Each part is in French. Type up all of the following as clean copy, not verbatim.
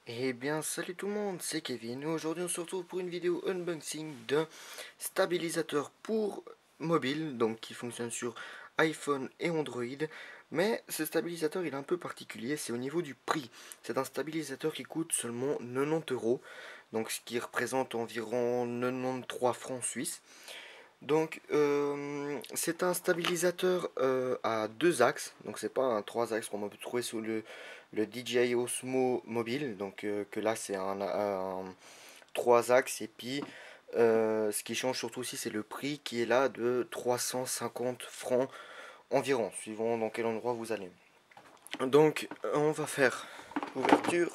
Eh bien salut tout le monde, c'est Kevin et aujourd'hui on se retrouve pour une vidéo unboxing d'un stabilisateur pour mobile, donc qui fonctionne sur iPhone et Android. Mais ce stabilisateur il est un peu particulier, c'est au niveau du prix. C'est un stabilisateur qui coûte seulement 90 €, donc ce qui représente environ 93 francs suisses. Donc c'est un stabilisateur à deux axes, donc c'est pas un trois axes qu'on peut trouver sur le DJI Osmo Mobile, donc que là c'est un trois axes et puis ce qui change surtout aussi c'est le prix qui est là de 350 francs environ, suivant dans quel endroit vous allez. Donc on va faire ouverture.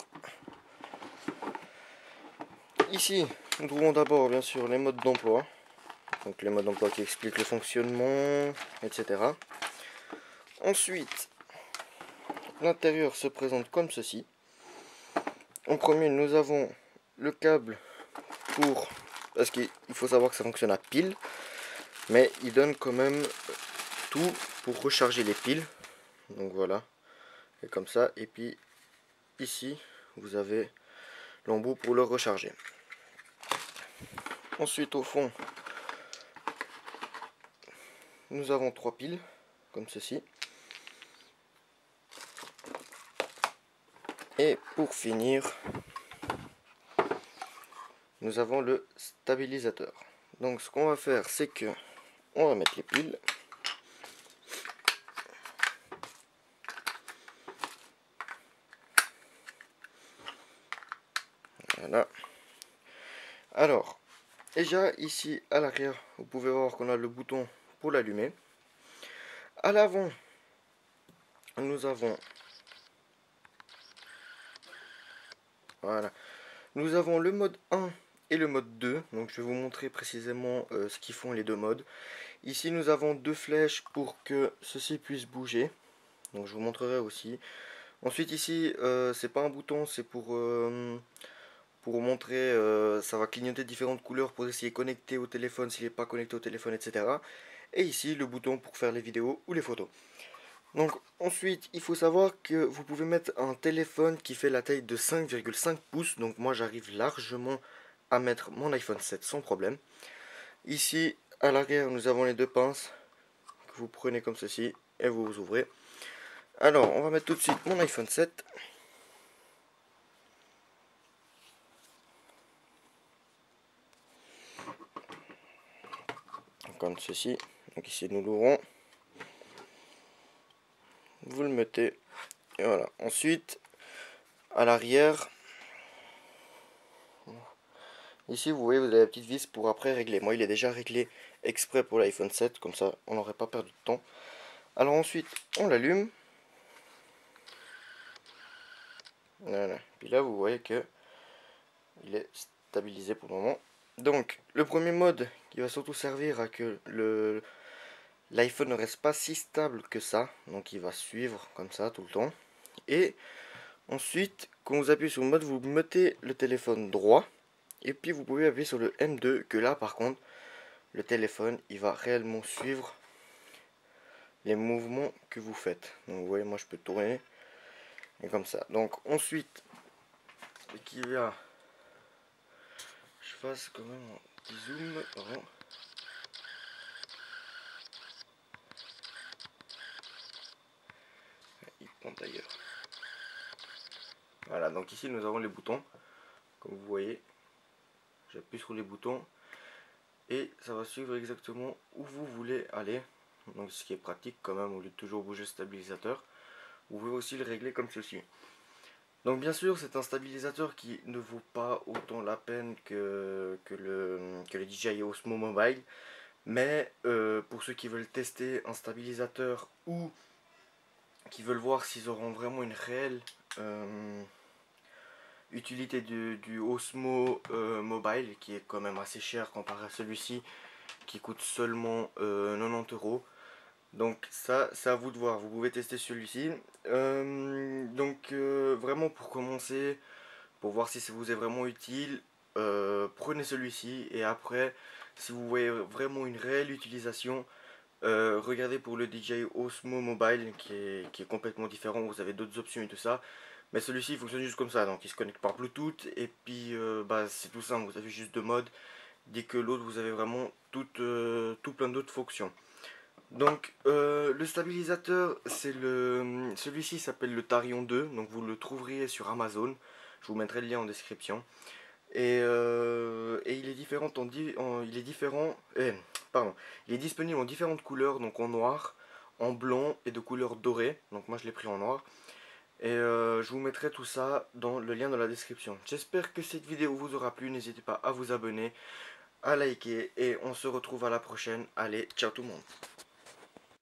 Ici nous trouvons d'abord bien sûr les modes d'emploi. Donc les modes d'emploi qui expliquent le fonctionnement, etc. Ensuite, l'intérieur se présente comme ceci. En premier, nous avons le câble pour... Parce qu'il faut savoir que ça fonctionne à pile, mais il donne quand même tout pour recharger les piles. Donc voilà, et comme ça. Et puis ici, vous avez l'embout pour le recharger. Ensuite, au fond, nous avons trois piles, comme ceci. Et pour finir, nous avons le stabilisateur. Donc ce qu'on va faire, c'est que on va mettre les piles. Voilà. Alors, déjà ici à l'arrière, vous pouvez voir qu'on a le bouton pour l'allumer. À l'avant, nous avons voilà, nous avons le mode 1 et le mode 2. Donc je vais vous montrer précisément ce qu'ils font les deux modes. Ici nous avons deux flèches pour que ceci puisse bouger. Donc je vous montrerai aussi. Ensuite ici, c'est pas un bouton, c'est pour montrer, ça va clignoter différentes couleurs pour essayer de connecter au téléphone s'il n'est pas connecté au téléphone, etc. Et ici le bouton pour faire les vidéos ou les photos. Donc ensuite il faut savoir que vous pouvez mettre un téléphone qui fait la taille de 5,5 pouces. Donc moi j'arrive largement à mettre mon iPhone 7 sans problème. Ici à l'arrière nous avons les deux pinces que vous prenez comme ceci et vous ouvrez. Alors on va mettre tout de suite mon iPhone 7. Comme ceci. Donc ici nous l'ouvrons. Vous le mettez. Et voilà. Ensuite, à l'arrière, ici vous voyez, vous avez la petite vis pour après régler. Moi, il est déjà réglé exprès pour l'iPhone 7, comme ça on n'aurait pas perdu de temps. Alors ensuite, on l'allume. Voilà. Puis là, vous voyez que il est stabilisé pour le moment. Donc, le premier mode qui va surtout servir à que l'iPhone ne reste pas si stable que ça. Donc, il va suivre comme ça tout le temps. Et ensuite, quand vous appuyez sur le mode, vous mettez le téléphone droit. Et puis vous pouvez appuyer sur le M2, que là par contre, le téléphone, il va réellement suivre les mouvements que vous faites. Donc vous voyez, moi je peux tourner, et comme ça. Donc ensuite, qu'il y a, je fasse quand même un petit zoom. Pardon. Il prend d'ailleurs. Voilà, donc ici nous avons les boutons. Comme vous voyez, j'appuie sur les boutons et ça va suivre exactement où vous voulez aller. Donc ce qui est pratique quand même, au lieu de toujours bouger le stabilisateur. Vous pouvez aussi le régler comme ceci. Donc bien sûr c'est un stabilisateur qui ne vaut pas autant la peine que le DJI Osmo Mobile. Mais pour ceux qui veulent tester un stabilisateur ou qui veulent voir s'ils auront vraiment une réelle utilité du Osmo Mobile, qui est quand même assez cher comparé à celui-ci qui coûte seulement 90 €. Donc ça, c'est à vous de voir, vous pouvez tester celui-ci. Vraiment pour commencer, pour voir si ça vous est vraiment utile, prenez celui-ci. Et après, si vous voyez vraiment une réelle utilisation, Regardez pour le DJI Osmo Mobile qui est complètement différent, vous avez d'autres options et tout ça. Mais celui-ci fonctionne juste comme ça, donc il se connecte par Bluetooth et puis bah, c'est tout simple, vous avez juste deux modes. Dès que l'autre vous avez vraiment tout plein d'autres fonctions. Donc le stabilisateur, celui-ci s'appelle le Tarion 2, donc vous le trouverez sur Amazon. Je vous mettrai le lien en description. Et il est différent il est différent, pardon, il est disponible en différentes couleurs, donc en noir, en blanc et de couleur dorée. Donc moi je l'ai pris en noir. Et je vous mettrai tout ça dans le lien dans la description. J'espère que cette vidéo vous aura plu. N'hésitez pas à vous abonner, à liker et on se retrouve à la prochaine. Allez, ciao tout le monde.